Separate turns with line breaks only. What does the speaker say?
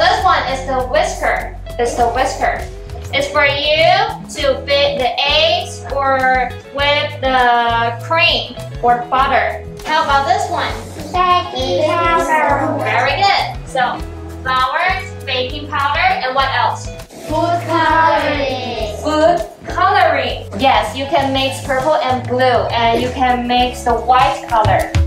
this one is the whisker. It's the whisker. It's for you to beat the eggs or whip the cream or butter. How about this one?
Baking powder.
Very good. So, flour, baking powder, and what else?
Food coloring.
Food coloring. Yes, you can mix purple and blue, and you can mix the white color.